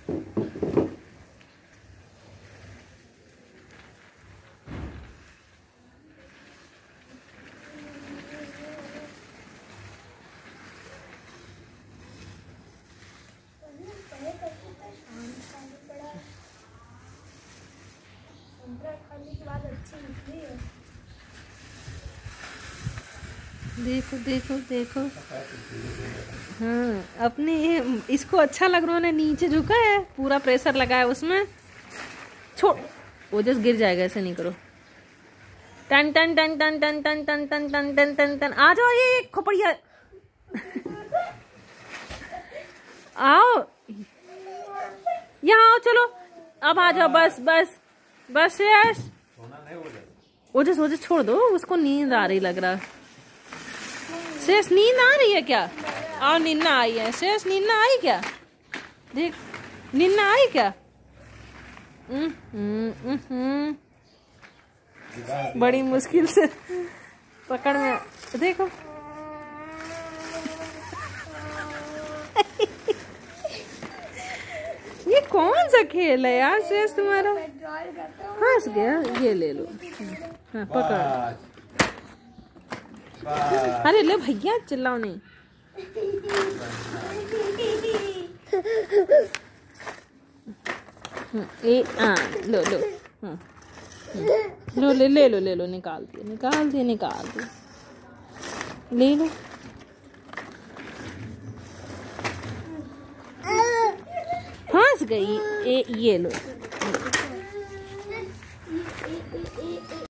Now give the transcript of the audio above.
देखो देखो देखो। हाँ अपने इसको अच्छा लग रहा है, नीचे झुका है, पूरा प्रेशर लगा है उसमें। छोड़, वो जस्ट गिर जाएगा, ऐसे नहीं करो। टन टन टन टन टन टन टन टन टन टन टन टन। आ जाओ, ये खोपड़िया आओ, यहाँ आओ, चलो अब आ जाओ। बस बस बस यश, ओजस ओजस छोड़ दो उसको, नींद आ रही लग रहा। शेष नींद आ रही है क्या? और नींद आई है शेष, नींद आई क्या? देख नींद आई क्या? बड़ी मुश्किल से पकड़ में, देखो ये कौन सा खेल है यार शेष तुम्हारा? फंस गया, ये ले लो। हाँ पकड़। अरे ले भैया, चिल्लाओ नहीं। लो लो, लो ले लो, निकाल दिए, ले लो। फंस गई, ये लो।